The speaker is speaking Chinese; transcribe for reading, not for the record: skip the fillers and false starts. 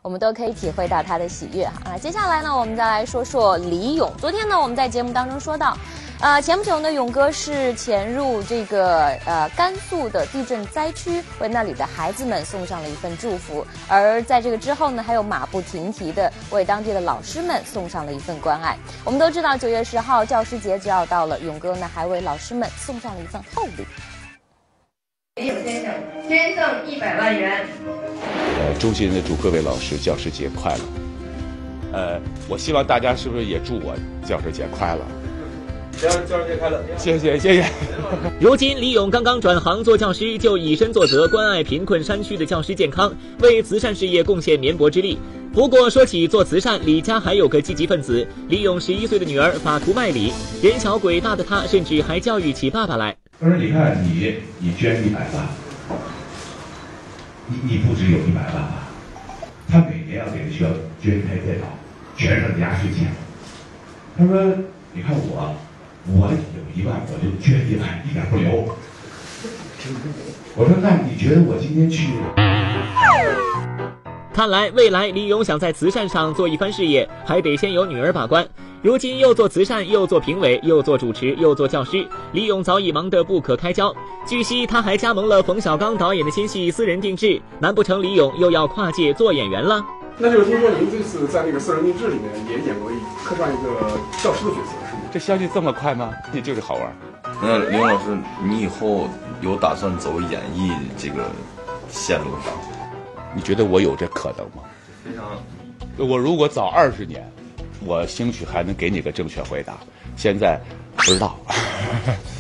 我们都可以体会到他的喜悦哈。接下来呢，我们再来说说李咏。昨天呢，我们在节目当中说到。前不久呢，勇哥是潜入这个甘肃的地震灾区，为那里的孩子们送上了一份祝福。而在这个之后呢，还有马不停蹄的为当地的老师们送上了一份关爱。我们都知道9月10号教师节就要到了，勇哥呢还为老师们送上了一份厚礼。 李咏先生捐赠100万元。 衷心的祝各位老师教师节快乐。我希望大家是不是也祝我教师节快乐？ 教师节快乐！ 谢谢。 如今，李咏刚刚转行做教师，就以身作则，关爱贫困山区的教师健康，为慈善事业贡献绵薄之力。不过，说起做慈善，李家还有个积极分子。李咏11岁的女儿法图卖礼，人小鬼大的她，甚至还教育起爸爸来。 他说：“你看你捐100万，你不只有100万吧？他每年要给学校捐一台电脑，全是压岁钱。他说：你看我有1万，我就捐1万，一点不留。我说那你觉得我今天去？” 看来未来李咏想在慈善上做一番事业，还得先有女儿把关。如今又做慈善，又做评委，又做主持，又做教师，李咏早已忙得不可开交。据悉，他还加盟了冯小刚导演的新戏《私人定制》，难不成李咏又要跨界做演员了？ 那就是听说您这次在那个《私人定制》里面也演过客串一个教师的角色，是吗？ 这消息这么快吗？这就是好玩。 那李咏老师，你以后有打算走演艺这个线路上？ 你觉得我有这可能吗？ 非常。 我如果早20年，我兴许还能给你个正确回答。现在不知道。